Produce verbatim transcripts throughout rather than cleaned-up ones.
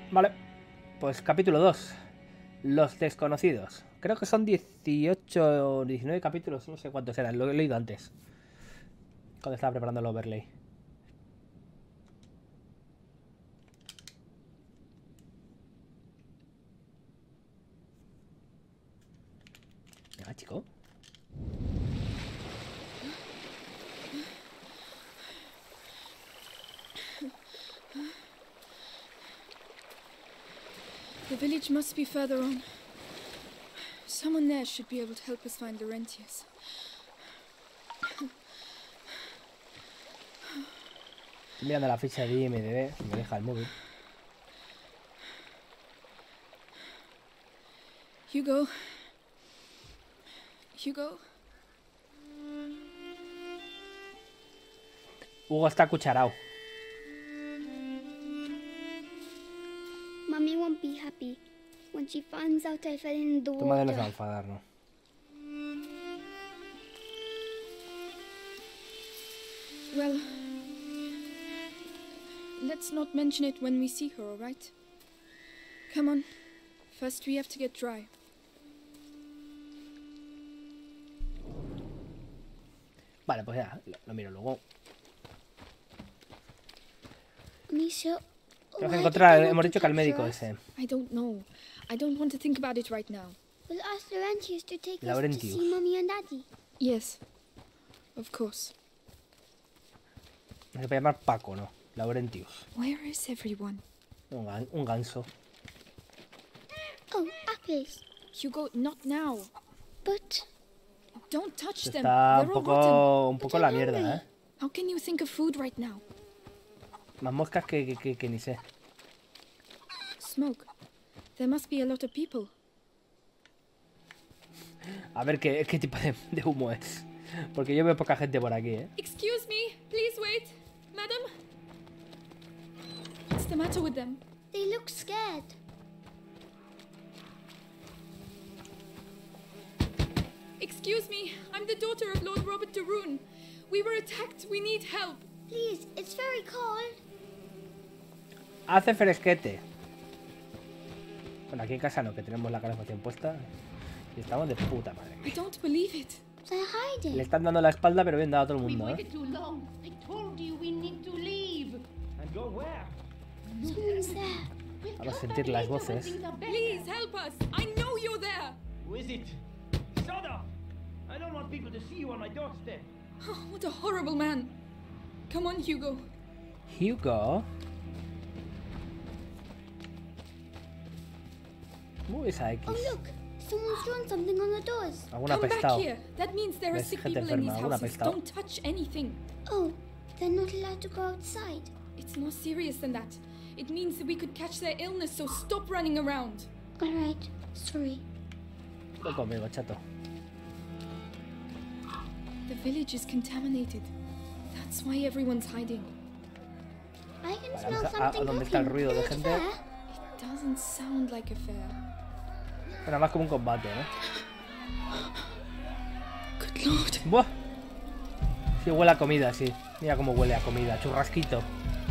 Vale. Pues capítulo dos. Los desconocidos. Creo que son dieciocho o diecinueve capítulos, no sé cuántos eran, lo he leído antes. Cuando estaba preparando el overlay. Venga, chico. The village must be further on. Someone there should be able to help us find Laurentius. Estoy mirando la ficha de I M D B, si me deja el móvil. Hugo. Hugo. Hugo está cucharao. Mommy won't be happy when she finds out I fell in the Tu madre no se va a water. enfadar, ¿no? Well, let's not mention it when we see her, all right? Come on. First we have to get dry. Vale, pues ya, lo, lo miro luego. Amicia, Tenemos why que encontrar, did they hemos want dicho to que al médico capture us? ese. I don't know. I don't want to think about it right now. We'll ask Laurentius to take us to Laurentius. see Mommy and Daddy. Yes. Of course. Se puede llamar Paco, ¿no? Laurentius. Where is everyone? Un, gan- un ganso. Oh, apples. Hugo, not now. But Don't touch them. Está un They're all rotten. poco, un But poco I'm la mierda, hungry. ¿eh? How can you think of food right now? Más moscas que, que, que, que ni sé. Smoke. There must be a lot of people. A ver qué, qué tipo de, de humo es. Porque yo veo poca gente por aquí, ¿eh? Excuse me. Please wait. Madam? What's the matter with them? they look scared. Excuse me. I'm the daughter of Lord Robert de Rune. We were attacked. We need help. Please, it's very cold. Hace fresquete. Bueno, aquí en casa no, que tenemos la calefacción puesta. Y estamos de puta madre. I don't believe it. They're hiding. Le están dando la espalda, pero bien dado a todo el We mundo, ¿eh? waited too long. I told you we need to leave. And go where? Someone's there. We'll Vamos a come sentir back las later when voces. things are better. Please help us. I know you're there. Who is it? Shut up! I don't want people to see you on my doorstep. Oh, what a horrible man. Come on, Hugo. Hugo. ¿Cómo ves a X? Oh, look. Someone's drawn something on the doors. Algún Come back apestado. here. That means there are Ves sick gente people in these enferma, algún houses. apestado. Don't touch anything. Oh, they're not allowed to go outside. It's more serious than that. It means that we could catch their illness, so stop running around. All right. Sorry. Ven conmigo, chato. The village is contaminated. That's why everyone's hiding. I can Vale, smell vamos a- a- something ¿dónde está el cooking. ruido de Good gente? there. It doesn't sound like a fair. Era más como un combate, ¿no? Good lord. ¡Buah! Sí, huele a comida, sí. Mira cómo huele a comida. Churrasquito.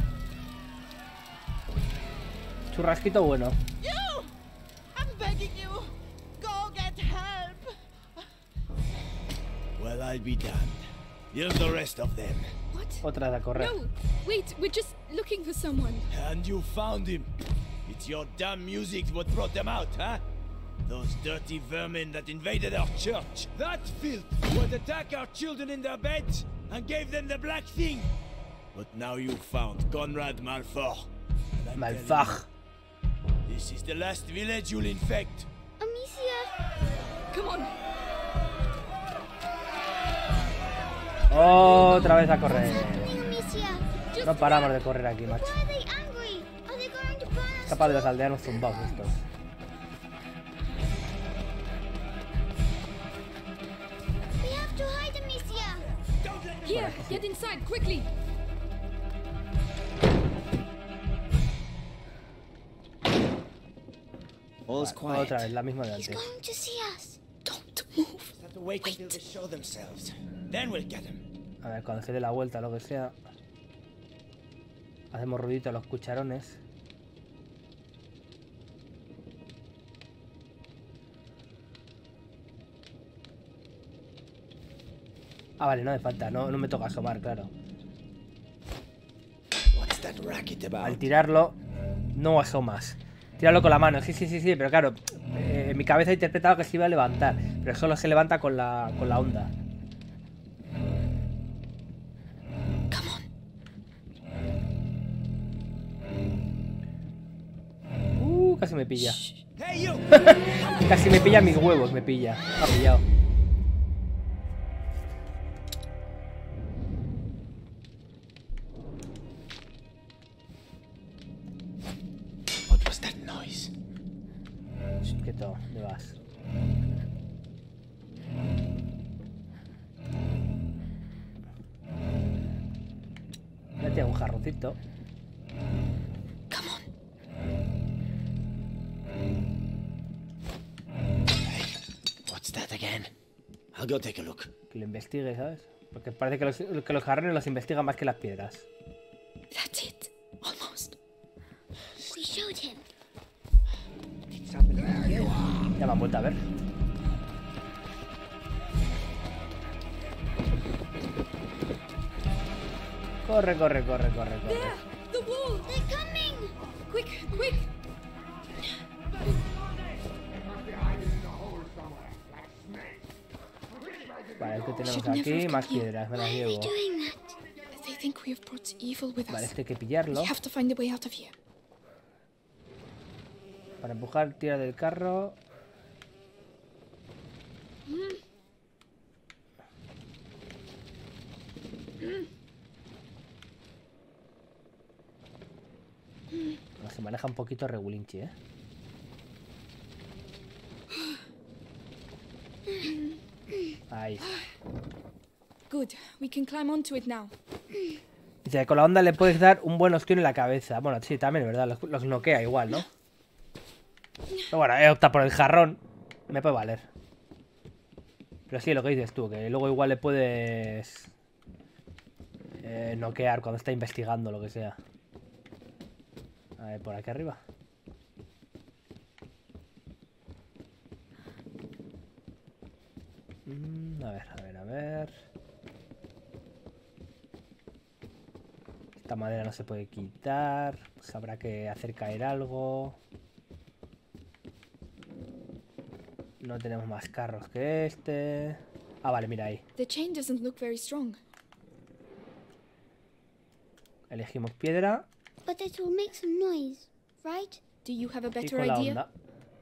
Churrasquito bueno. You! I'm begging you! Go get help! Well, I'll be damned. Here's the rest of them. What? Otra de a correr. No! Wait, we're just looking for someone. And you found him. It's your damn music what brought them out, huh? Those dirty vermin that invaded our church. That filth would attack our children in their beds and gave them the black thing. But now you found Conrad Malfort. And I'm telling Malfach. you, this is the last village you'll infect. Amicia. Come on. Otra vez a correr. Happening, Amicia. Just No paramos de correr aquí, macho. why are they angry? Are they going to burn us? Capaz de los aldeanos zumbados estos. We have to hide, Amicia. Here, get inside, quickly. All's quiet. Otra vez, la misma de He's antes. going to see us. Don't move. Just have to wait until they show themselves. Then we'll get them. A ver, cuando se dé la vuelta, lo que sea. Hacemos ruidito a los cucharones. Ah, vale, no me falta. No, no me toca asomar, claro. What's that racket about? Al tirarlo, no asomas. Tíralo con la mano. Sí, sí, sí, sí. Pero claro, eh, en mi cabeza he interpretado que se iba a levantar. Pero solo se levanta con la, con la onda. Come on. Uh, casi me pilla. Hey, you! Casi me pilla mis huevos, me pilla. Me ha pillado. What was that noise? Quieto, ¿dónde vas? Ya tengo un jarroncito. Come on. What's that again? I'll go take a look. Que lo investigue, ¿sabes? Porque parece que los, que los jarrones los investigan más que las piedras. That's it. Almost. We showed him. Ya me han vuelto a ver. Corre, corre, corre, corre, corre. There! The wall! They're coming! Quick, quick! Vale, el que tenemos Should never aquí, have más come here. piedras, me Why las are they llevo. doing that? They think we have brought evil with Vale, us. este hay que pillarlo. We have to find a way out of here. Para empujar, tira del carro. No, se maneja un poquito regulinchi, ¿eh? Ahí. Good. We can climb onto it now. Dice que con la onda le puedes dar un buen ostión en la cabeza. Bueno, sí, también, ¿verdad? Los, los noquea igual, ¿no? Pero bueno, he optado por el jarrón. Me puede valer. Pero sí, lo que dices tú, que luego igual le puedes eh, noquear cuando está investigando, lo que sea. A ver, por aquí arriba. Mm, a ver, a ver, a ver. Esta madera no se puede quitar. Pues habrá que hacer caer algo. No tenemos más carros que este. Ah, vale, mira ahí. The chain doesn't look very strong. Elegimos piedra But it will make some noise, right? Do you have a y better con la idea? onda.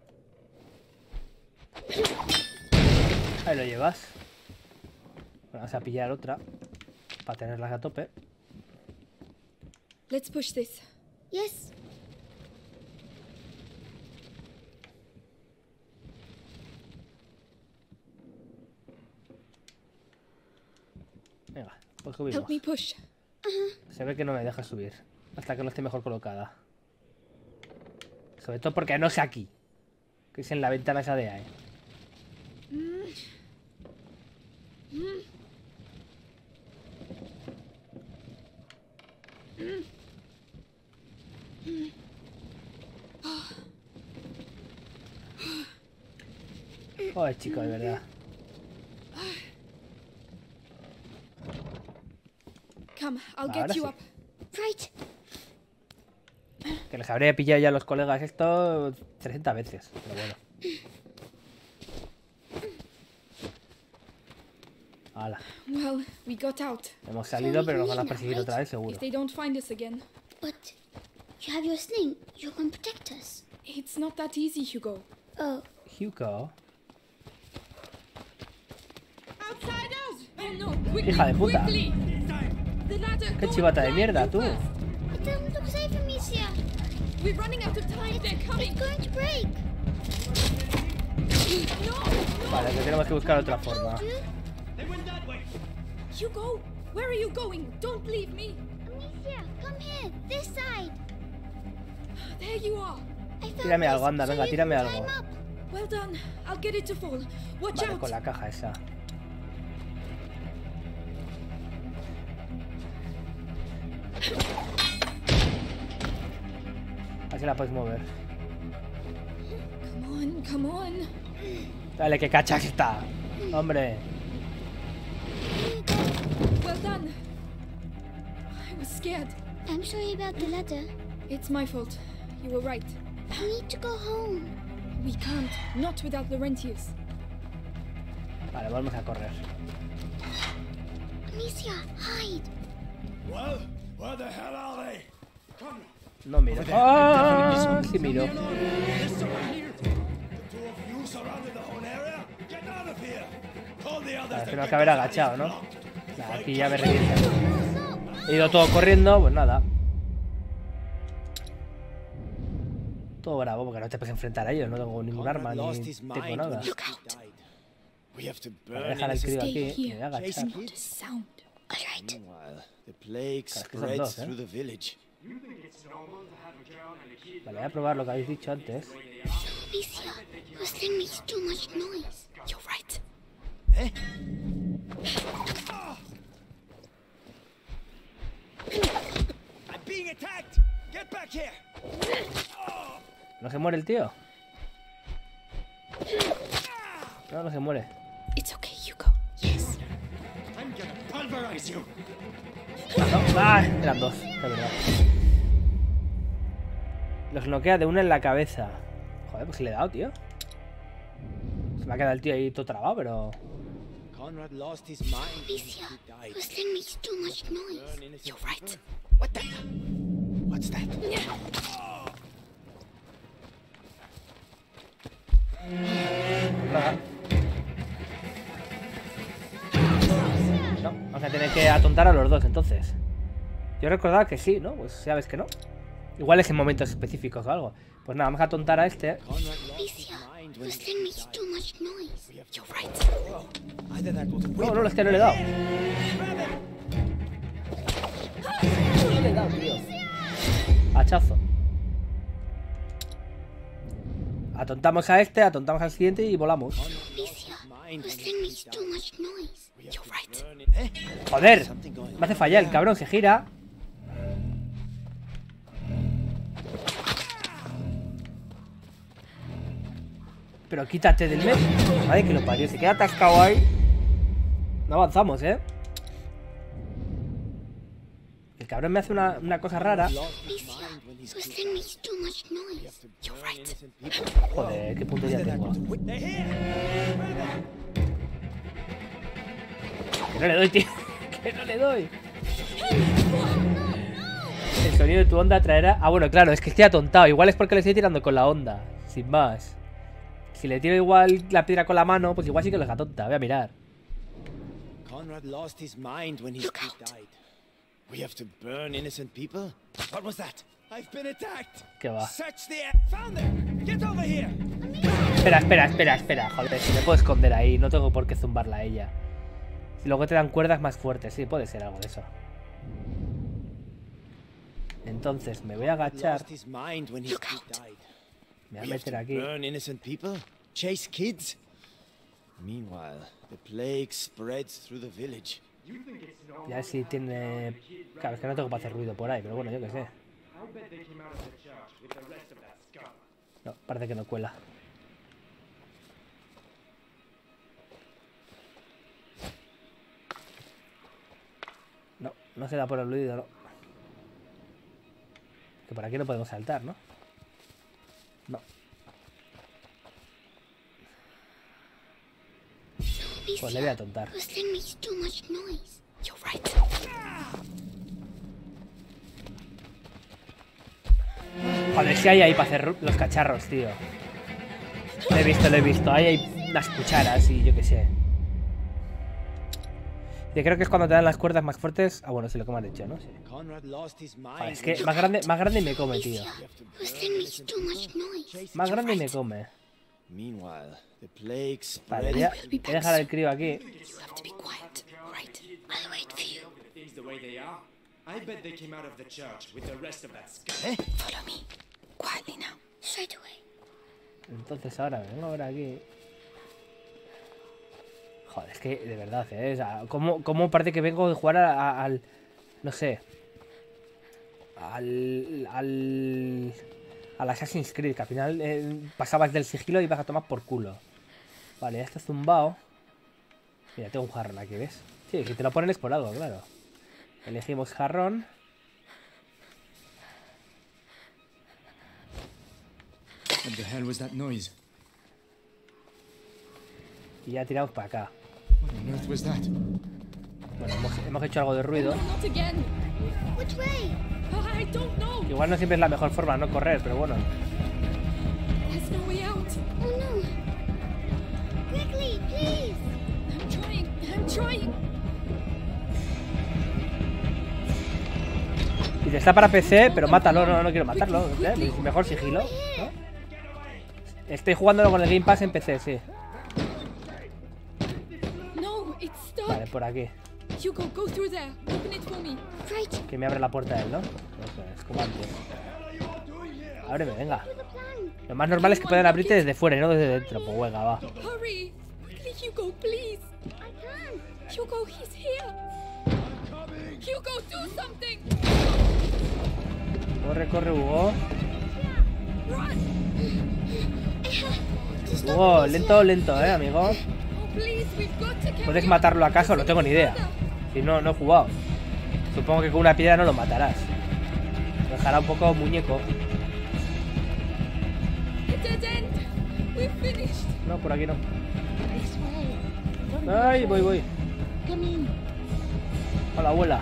Ahí lo llevas. Bueno, vamos a pillar otra para tenerlas a tope. Let's push this. Yes. Venga, pues subimos. Help me push. Se ve que no me deja subir hasta que no esté mejor colocada. Sobre todo porque no sé aquí, que es en la ventana esa de ahí. Joder, chico, de verdad. Come, I'll Ahora get you sí. up. Right. Que les habría pillado ya a los colegas esto trescientas veces, pero bueno. Hala, Well, we got out. hemos salido, pero nos van a Mira, perseguir otra vez seguro. If they don't find us again. But you have your sling. You can protect us. It's not that easy, Hugo. Oh, Hugo. Outsiders! Oh no, quickly, Hija de puta. quickly! The ladder, Qué go chivata de and mierda, climb, tú. you first. it doesn't look safe, Amicia. We're running out of time, they're coming! It's going to break. No, no! Vale, que tenemos que buscar otra forma. Told you. They went that way. Hugo, where are you going? Don't leave me! Amicia, come here. This side. There you are! I found Tírame this, algo, anda, so venga, you tírame can algo. climb up. Well done. I'll get it to fall. Watch Vale, out! con la caja esa. Así la puedes mover. Come on, come on. Dale, que cachas está. Hombre. Here you go. Well done. I was scared. I'm sorry about the letter. It's my fault. You were right. We need to go home. We can't. Not without Laurentius. Vale, vamos a correr. Amicia, hide. Well, where the hell are they? Come. No miro. ¡Ah! Sí miro. There's someone here. The two of you surrounded the whole area. Get out of here. Call the others. Vale, to tengo get que haber the agachado, ¿no? blocked. Nah, aquí ya me revientan. He ido todo corriendo, pues nada. Todo bravo, porque no te puedes enfrentar a ellos. No tengo ningún arma, ni tengo nada. We have to Vale, burn dejar el crío Stay aquí. Me here. voy a agachar. Not a sound. All right. Meanwhile, the plague Claro, es que son spreads dos, ¿eh? through the village. Vale, voy a probar lo que habéis dicho antes. Amicia, whistling makes too much noise. You're right. Eh? I'm being attacked. Get back here. ¿No se muere el tío? No, no se muere. It's okay, Hugo. Yes. I'm gonna pulverize you. No, ¡ah! Eran dos, de verdad. Los noquea de una en la cabeza. Joder, pues le he dado, tío. Se me ha quedado el tío ahí todo trabado, pero... Conrad lost his mind when Amicia, he died. whistling makes too much noise. Burn innocent You're right. What the? What's that? Nada. No, vamos a tener que atontar a los dos, entonces. Yo recordaba que sí, ¿no? Pues ya ves que no. Igual es en momentos específicos o algo. Pues nada, vamos a atontar a este. Conrad lost his Amicia, mind when he whistling makes died. too much noise. You're right. Either that was No, no, este no le he dado. No le he dado, tío. Hachazo. Atontamos a este, atontamos al siguiente y volamos. Amicia, whistling makes too much noise. You're right. Burn in- Eh? ¡Joder! Something going Me hace fallar el cabrón, se gira. Pero quítate del medio. Madre que lo parió, se queda atascado ahí. No avanzamos, ¿eh? El cabrón me hace una, una cosa rara. Amicia, whistling makes too much noise. You're right. innocent people. Joder, qué puntería tengo. They're here. Que no le doy, tío. Que no le doy. El sonido de tu onda traerá... Ah, bueno, claro, es que estoy atontado. Igual es porque le estoy tirando con la onda. Sin más. Si le tiro igual la piedra con la mano, pues igual sí que los atonta. Voy a mirar. Conrad lost his mind when he he died. We have to burn innocent people? What was that? I've been attacked. ¿Qué va? Search the air. Found them. Get over here. Espera, espera, espera, espera. Joder, si me puedo esconder ahí. No tengo por qué zumbarla a ella. Si luego te dan cuerdas más fuertes. Sí, puede ser algo de eso. Entonces, me voy a agachar. Lost his mind when he he died. Me voy We a have to meter aquí. burn innocent people? Chase kids? Meanwhile, the plague spreads through the village. Y a ver si tiene... Claro, es que no tengo para hacer ruido por ahí. Pero bueno, yo qué sé. No, parece que no cuela. No, no se da por el ruido, no. Que por aquí no podemos saltar, ¿no? No. Pues le voy a atontar. Whistling makes too much noise. You're right. Joder, si hay ahí para hacer los cacharros, tío. Lo he visto, lo he visto. Ahí hay unas cucharas y yo qué sé. Yo creo que es cuando te dan las cuerdas más fuertes. Ah, bueno, sí, lo que me has dicho, ¿no? Sí. Conrad lost his mind. Joder, es que más grande, más grande me come, tío. Amicia, whistling makes too much noise. Más grande me come. Meanwhile, the plague Vale, spreads. voy a, voy a dejar al crío aquí. You have to be quiet. Right. I'll wait for you. Things the way they are, I bet they came out of the church with the rest of that scum. Eh? Follow me. Quietly now. Straight away. Entonces ahora me vengo a ver aquí. Joder, es que de verdad, ¿eh? O sea, ¿cómo, cómo parece que vengo de jugar a- a- al... No sé. Al... Al... Al Assassin's Creed, que al final eh, pasabas del sigilo y vas a tomar por culo. Vale, ya está zumbado. Mira, tengo un jarrón aquí, ¿ves? Sí, que te lo ponen es por algo, claro. Elegimos jarrón. What the hell was that noise? Y ya tiramos para acá. What on earth was that? Bueno, hemos, hemos hecho algo de ruido. Not again. Which way? I don't know. Igual no siempre es la mejor forma no correr, pero bueno. There's no way out. Oh no. Quickly, please. I'm trying. I'm trying. Dice, está para P C, pero mátalo. No, no quiero matarlo. ¿Eh? Mejor sigilo, ¿no? Estoy jugándolo con el Game Pass en P C, sí. No, it's stuck. Vale, por aquí. Hugo, go through there. Open it for me. Right. Que me abre la puerta él, ¿no? Eso es, como antes. Ábreme, venga. To the plan. Lo más normal es que puedan abrirte desde fuera y no desde dentro. Pues venga, va. Hurry. Quickly, Hugo, please. I can. Hugo, he's here. Hugo, do something. Corre, corre, Hugo. Run. Hugo, lento, lento, eh, amigo. Oh, please, we've got to carry ¿Puedes on. matarlo acaso? No tengo ni idea. Si no, no he jugado. Supongo que con una piedra no lo matarás. Lo dejará un poco muñeco. Dead end. We're finished. No, por aquí no. This way. Don't Ay, voy, voy. come in. Hola, abuela.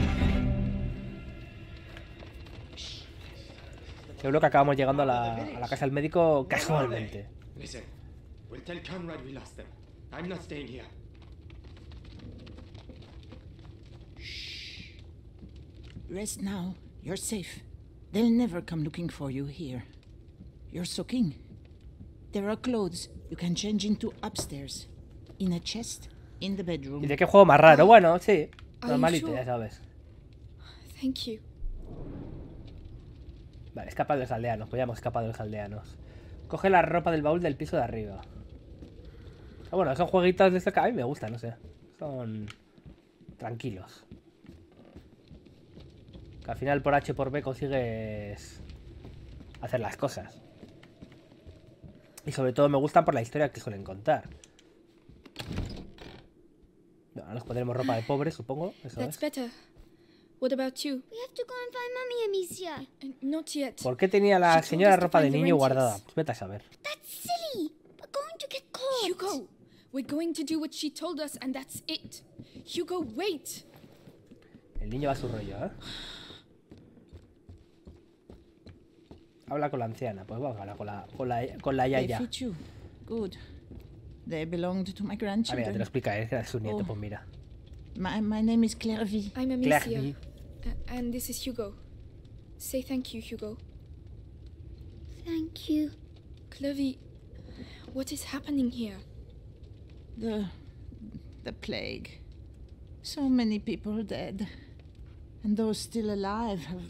Seguro que acabamos llegando a la, a la casa del médico casualmente. Listen, we'll tell Conrad we lost them. I'm not staying here. Rest now. You're safe. They'll never come looking for you here. You're soaking. There are clothes you can change into upstairs. In a chest, in the bedroom. ¿Y de qué juego más raro? Bueno, sí. Are you Normalito, sure? ya sabes. Thank you. Vale, escapa de los aldeanos. Pues ya hemos escapado de los aldeanos. Coge la ropa del baúl del piso de arriba. Ah, bueno, son jueguitos de esto que a mí me gustan, no sé. Son tranquilos. Que al final por H por B consigues hacer las cosas. Y sobre todo me gustan por la historia que suelen contar. Bueno, nos pondremos ropa de pobre, supongo. Eso That's es. better. What about you? We have to go and find Mummy, Amicia. Uh, not yet. ¿Por qué tenía la She told señora us to ropa de find the niño rentiers. guardada? Pues vete a saber. That's silly. We're going to get caught. Hugo, we're going to do what she told us and that's it. Hugo, wait. El niño va a su rollo, ¿eh? Habla con la anciana. Pues vamos a hablar con la, con la, con la They yaya. fit you. Good. They belonged to my Ah, mira, te lo grandchildren. explica, es que era su nieto, Oh. pues mira. My, my name is Claire V. I'm Amicia. Claire. Uh, and this is Hugo. Say thank you, Hugo. Thank you. Clovey, what is happening here? The... the plague. So many people dead. And those still alive have...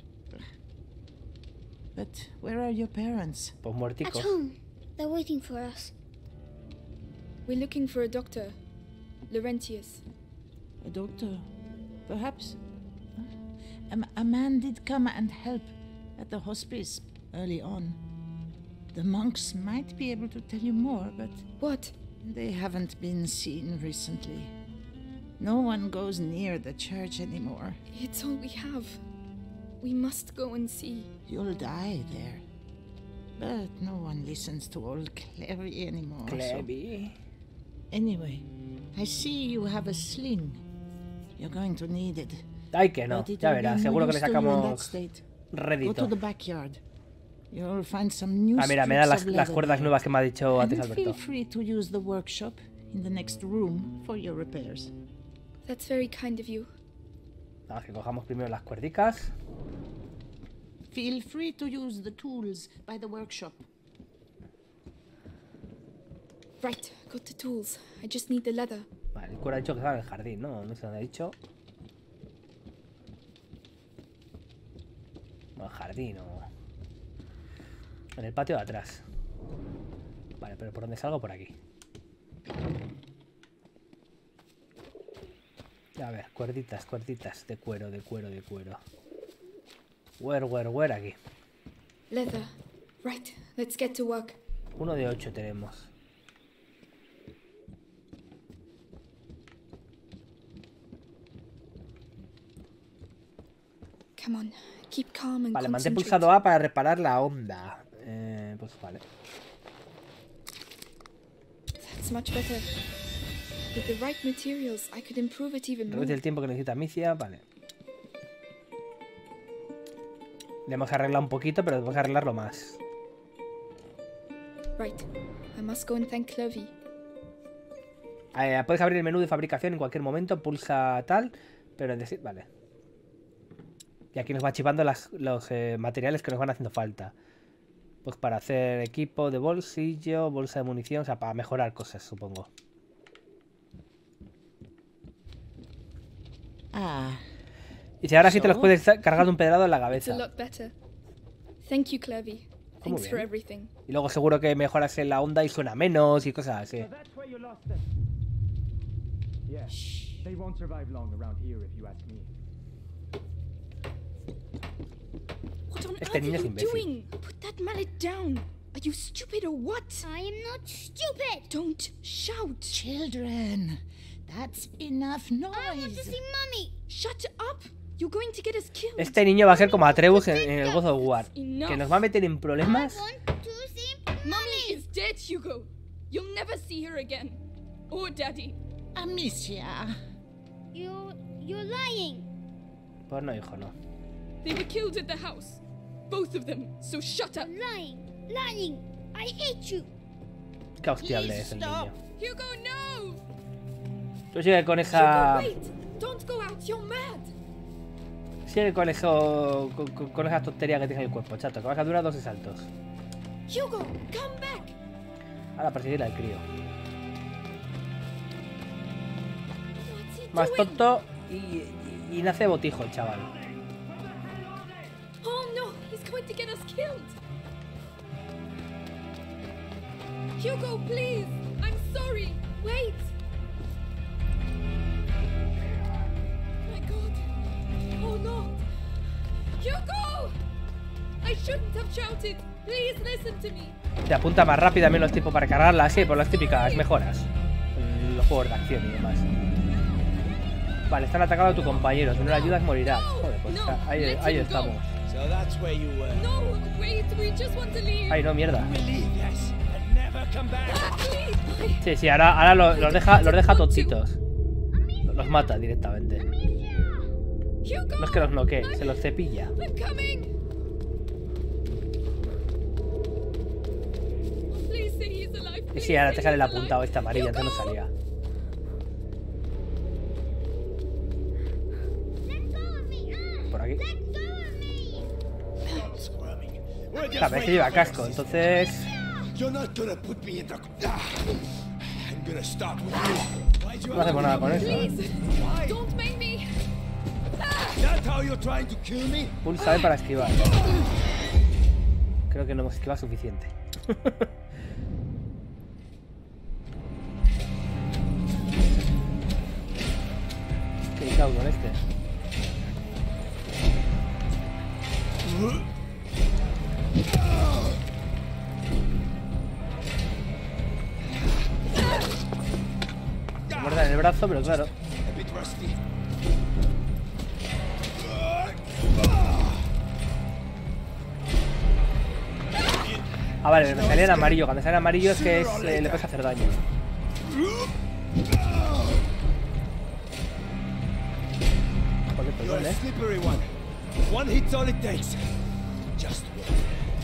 But where are your parents? Pues At muerticos. home. They're waiting for us. We're looking for a doctor. Laurentius. A doctor, perhaps? A, m- a man did come and help at the hospice early on. The monks might be able to tell you more, but What? they haven't been seen recently. No one goes near the church anymore. It's all we have. We must go and see. You'll die there. But no one listens to old Clary anymore. so- Clevi. Anyway, I see you have a sling. You're going to need it. Ay, que no. But it Ya will be verás, no seguro que le use to you in that sacamos state. Go to rédito. the backyard. You'll find some new Ah, mira, me da strips las, of las leather cuerdas there. nuevas que me ha dicho antes And feel Alberto. free to use the workshop in the next room for your repairs. That's very kind of you. Vamos, que cojamos primero las cuerdicas. Feel free to use the tools by the workshop. Right, got the tools. I just need the leather. Vale, el cura ha dicho que estaba en el jardín, ¿no? No sé dónde ha dicho. No, el jardín o... En el patio de atrás. Vale, pero ¿por dónde salgo? Por aquí. A ver, cuerditas, cuerditas de cuero, de cuero, de cuero. Where, where, where, aquí. Leather. Right, let's get to work. Uno de ocho tenemos. Come on, keep calm and Vale, mantén concentrate. pulsado A para reparar la onda. Eh, pues vale. That's much better. With the right materials, I could improve it even more. Reduce el tiempo que necesita Amicia, vale. Le hemos arreglado un poquito, pero tenemos que arreglarlo más. Right. I must go and thank Clovey. Eh, puedes abrir el menú de fabricación en cualquier momento, pulsa tal, pero en decir, vale. Y aquí nos va chivando las, los eh, materiales que nos van haciendo falta. Pues para hacer equipo de bolsillo, bolsa de munición, o sea, para mejorar cosas, supongo. Ah. Y si ahora sí te los So? puedes cargar de un pedrado en la It's a cabeza. lot better. Thank you, Clovey. Thanks bien. for everything. Y luego seguro que mejoras en la onda y suena menos y cosas así. So that's where you lost them. Yeah. They won't survive long around here if you ask me. What on Este earth niño are es you imbécil. doing? Put that mallet down. Are you stupid or what? I am not stupid. Don't shout. Children, that's enough I want to noise. see Mommy. Shut up. You're going to get us killed. Este niño va a ser como Atreus en, en el God of War. Que nos va a meter en problemas. I want to see Mommy Mommy. is dead, Hugo. You'll never see her again. Or Daddy. Amicia. You, you're lying. Pues no, hijo, no. They were killed at the house. Both of them. So shut up. Lying. Lying. I hate you. Qué hostiable es el stop. niño. Hugo, no! Tú sigue con esa... Hugo, wait! Don't go out. You're mad. Sigue con eso... Con, con- con esa tontería que tienes en el cuerpo, chato. Que vas a durar dos saltos. Hugo, come back. Ahora perseguir al crío. What's he Más doing? tonto y, y, y nace botijo el chaval. Oh no, he's going to get us killed. Hugo, please. I'm sorry. Wait. My God. Oh no. Hugo! I shouldn't have shouted. Please listen to me. Te apunta más rápido también los tipos para cargarla, sí, por las típicas mejoras. En los juegos de acción y demás. Vale, están atacando a tu compañero. Si no le ayudas, morirá. Joder, pues está- ahí, ahí estamos. So that's where you were. No, wait. We just want to leave. Ay, no, mierda. You will leave, yes, and never come back. Ah, please. Sí, sí, ahora, ahora los, los deja, los deja tontitos. Los mata directamente. Hugo, No es que los noquee, se los cepilla. I'm coming. Please say he's alive. Y Please sí, ahora say te sale he's la alive. punta esta amarilla, antes no Hugo! salía. Let go of me. Ah. Por aquí. Let go of me. Stop squirming. We're just A ver, se waiting lleva for casco, your entonces... You're not gonna put me in the. Ah. I'm gonna start with you. Why'd you No hacemos nada con eso. ¿eh? Please, don't make me. Is that how you're trying to kill me? Pulsa E para esquivar. Creo que no hemos esquivado suficiente. ¿Qué cago con este? Me muerda en el brazo, pero claro. A bit rusty. Ah, vale, me salía en amarillo. Cuando sale en amarillo es que es, eh, le puedes hacer daño. Joder, You're perdón, a eh. slippery one. One hit's all it takes. Just one.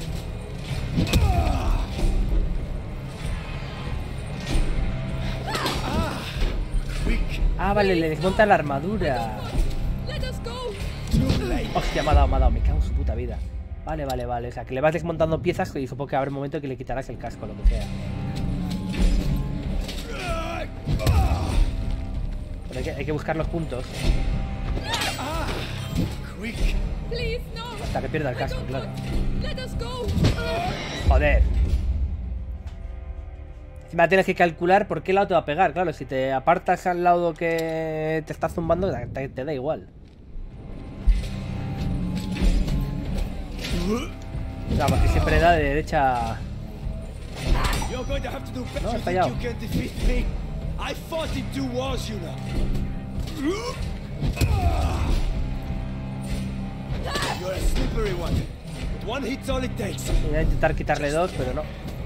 Ah, quick. Ah, vale, le desmonta la armadura. Let us go. Too late. Hostia, me ha dado, me ha dado. Me cago en su puta vida. Vale, vale, vale. O sea, que le vas desmontando piezas y supongo que habrá un momento que le quitarás el casco, lo que sea. Pero hay que, hay que buscar los puntos Ah, quick. Please, no. hasta que pierda el I casco, don't claro. want- Let us go. Joder. Encima tienes que calcular por qué lado te va a pegar. Claro, si te apartas al lado que te está zumbando, te, te da igual. Claro, porque siempre da de derecha. You're going to have to do better. No, You he think fallado. you can defeat me? I fought in two wars, you know. You're a slippery one. But one hit's all it takes. Voy a intentar quitarle dos, pero no.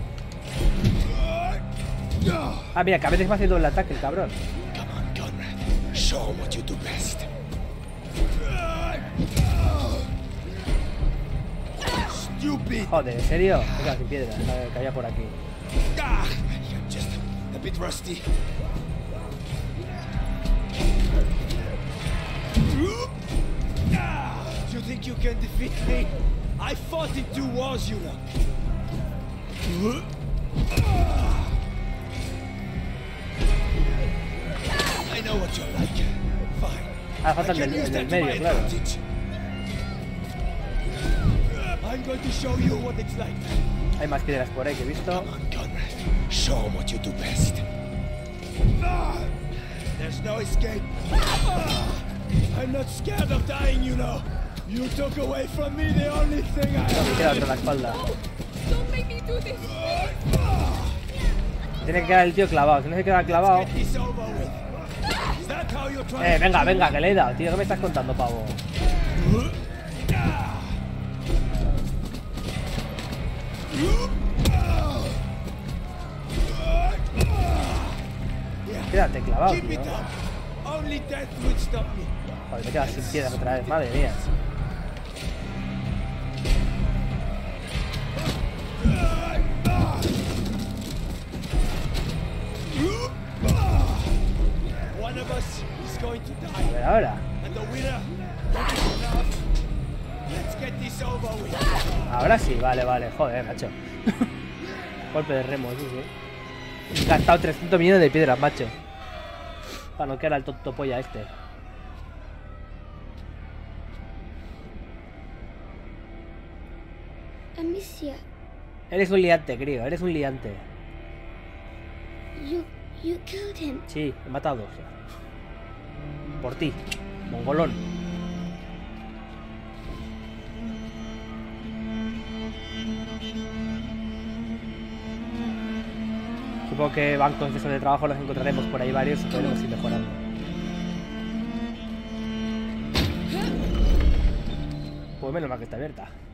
Ah, mira, que a veces me hace doble ataque el cabrón. Come on, Conrad. Show him what you do best. Stupid. Joder, ¿en serio? Venga, sin piedra, que había por aquí. Ah, you're just a bit rusty. Ah, do you think you can defeat me? I fought in two wars, you know. I know what you're like. Fine. Ah, falta el del, el del medio, claro. I'm going to show you what it's like. Hay más piedras por ahí que he visto. Come on, Conrad. Show him what you do best. There's no escape. I'm not scared of dying, you know. You took away from me the only thing I No, me queda otro en la had. espalda. Don't make me do this. Tiene que quedar el tío clavado. Si no se queda clavado. Get this over with. Is that how you're trying Eh, to venga, kill venga, me? que le he dado, tío. ¿Qué me estás contando, pavo? Quédate clavado, Keep tío. it up. Only death would stop me. Joder, me quedas sin piedras otra vez, madre mía. One of us is going to A die. ver ahora. And the winner will be enough. Let's get this over with. Ahora sí, vale, vale. Joder, macho. Golpe de remo, sí, sí. He gastado trescientos millones de piedras, macho. Para no quedar al tonto polla este. Amicia, Eres un liante, crío. Eres un liante. you you killed him. Sí, he matado dos. Por ti, mongolón. Supongo que bancos de exceso de trabajo los encontraremos por ahí varios y podremos ir mejorando. Pues menos mal que está abierta.